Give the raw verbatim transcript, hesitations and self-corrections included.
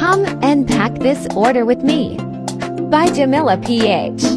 Come and pack this order with me. By Jamila P H